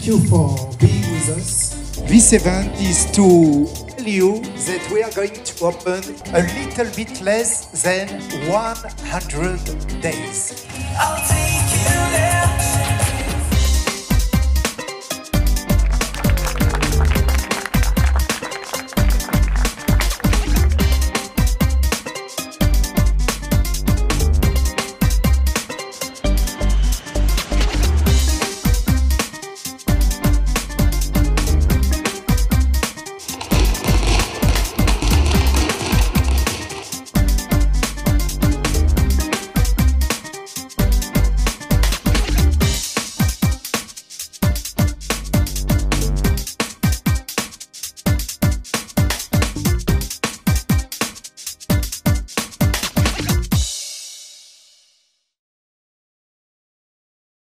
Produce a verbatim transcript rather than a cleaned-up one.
Thank you for being with us. This event is to tell you that we are going to open a little bit less than one hundred days. I'll take you there.